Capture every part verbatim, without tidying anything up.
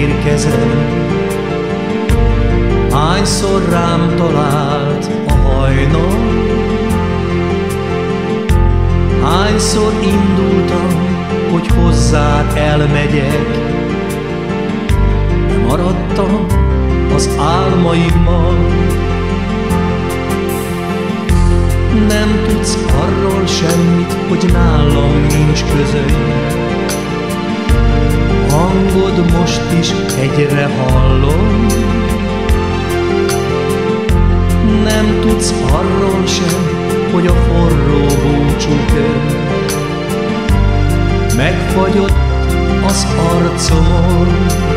érkezem. Hányszor rám talált a hajnal, hányszor indultam, hogy hozzád elmegyek, de maradtam az álmaimmal. Nem tudsz arról semmit, hogy nálam nincs közöny. Hangod most is egyre hallom. Nem tudsz arról sem, hogy a forró búcsúkön megfagyott az arcomon.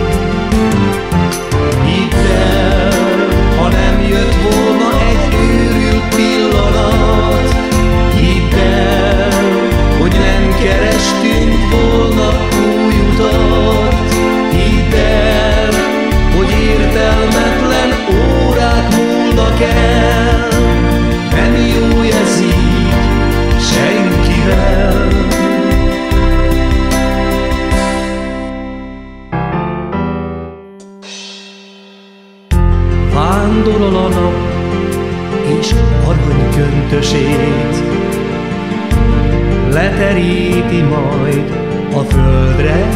Hidd el, ha nem jött volna egy őrült pillanat, hidd el, hogy nem kerestünk volna új utat, hidd el, hogy értelmetlen órák múlnak el, nem jó ez így senkivel. Vándorol a nap és aranyköntösét, leteríti majd a földre.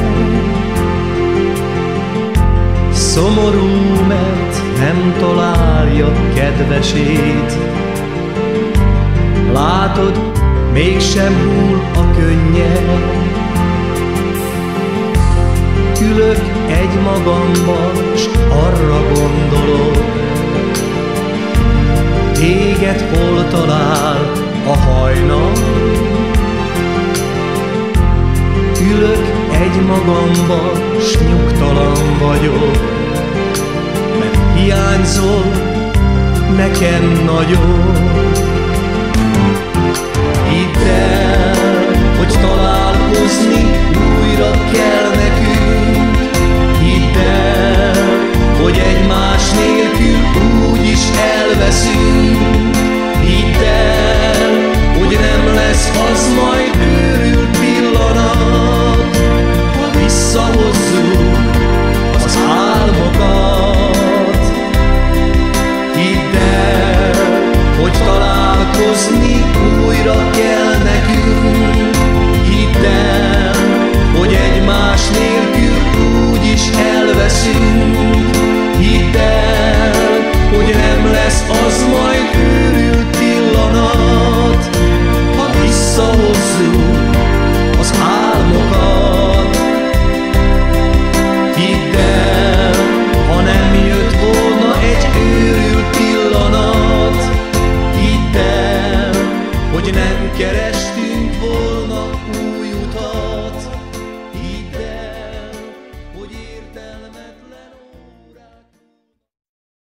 Szomorú, mert nem találja kedvesét. Látod, mégsem hull a könnyed. Ülök egy magamba, s arra gondolok, téged hol talál a hajnal. Ülök egy magamba, s nyugtalan vagyok, mert hiányzol nekem nagyon. Hidd el, hogy találkozni újra kell